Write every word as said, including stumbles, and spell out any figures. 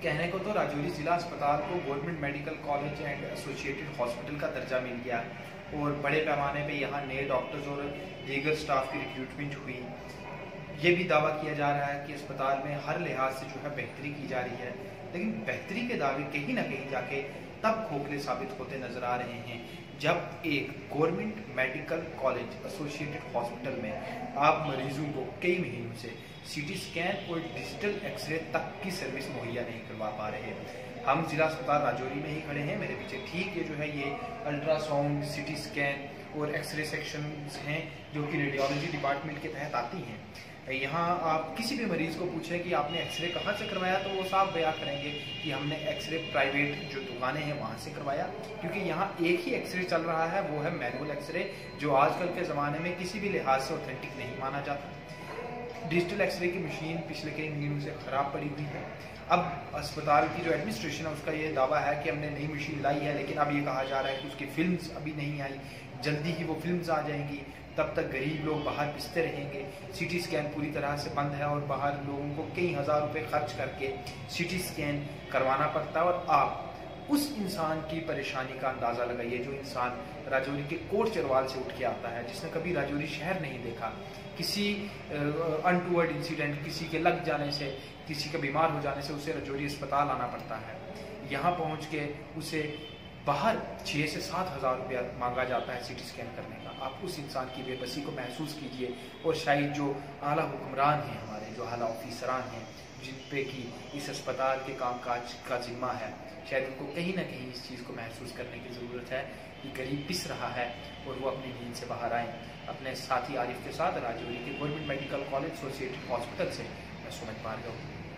कहने को तो राजौरी ज़िला अस्पताल को government medical college and associated hospital का दर्जा मिल गया और बड़े पैमाने पे यहाँ नए डॉक्टर्स और दीगर स्टाफ की रिक्रूटमेंट हुई। ये भी दावा किया जा रहा है कि अस्पताल में हर लिहाज से जो है बेहतरी की जा रही है, लेकिन बेहतरी के दावे कहीं ना कहीं जाके तब खोखले साबित होते नजर आ रहे हैं जब एक government medical college associated hospital में आप मरीजों को कई महीनों से सीटी स्कैन और डिजिटल एक्सरे तक की सर्विस मुहैया नहीं करवा पा रहे हैं। हम जिला अस्पताल राजौरी में ही खड़े हैं, मेरे पीछे ठीक ये जो है ये अल्ट्रासाउंड, सीटी स्कैन और एक्सरे सेक्शन हैं जो कि रेडियोलॉजी डिपार्टमेंट के तहत आती हैं। यहाँ आप किसी भी मरीज को पूछें कि आपने एक्सरे कहाँ से करवाया तो वो साफ बयान करेंगे कि हमने एक्सरे प्राइवेट जो दुकानें हैं वहाँ से करवाया, क्योंकि यहाँ एक ही एक्सरे चल रहा है, वो है मैनुअल एक्सरे, जो आजकल के ज़माने में किसी भी लिहाज से ऑथेंटिक नहीं माना जाता। डिजिटल एक्सरे की मशीन पिछले कई महीनों से ख़राब पड़ी हुई है। अब अस्पताल की जो एडमिनिस्ट्रेशन है उसका ये दावा है कि हमने नई मशीन लाई है, लेकिन अब ये कहा जा रहा है कि उसकी फिल्म्स अभी नहीं आई, जल्दी ही वो फिल्म्स आ जाएंगी, तब तक गरीब लोग बाहर पिसते रहेंगे। सीटी स्कैन पूरी तरह से बंद है और बाहर लोगों को कई हज़ार रुपए खर्च करके सीटी स्कैन करवाना पड़ता है। और आप उस इंसान की परेशानी का अंदाज़ा लगाइए जो इंसान राजौरी के कोट चरवाल से उठ के आता है, जिसने कभी राजौरी शहर नहीं देखा, किसी अनटूवर्ड इंसिडेंट, किसी के लग जाने से, किसी के बीमार हो जाने से उसे राजौरी अस्पताल आना पड़ता है। यहाँ पहुँच के उसे बाहर छः से सात हज़ार रुपया मांगा जाता है सीटी स्कैन करने का। आप उस इंसान की बेबसी को महसूस कीजिए और शायद जो आला हुक्मरान हैं हमारे, जो आला ऑफिसरान हैं जिन पे कि इस अस्पताल के कामकाज का जिम्मा है, शायद उनको कहीं ना कहीं इस चीज़ को महसूस करने की ज़रूरत है कि गरीब पिस रहा है और वो अपनी नींद से बाहर आएँ। अपने साथी आरिफ के साथ राजौरी के government medical college associated hospital से मैं सुमित भार्गव।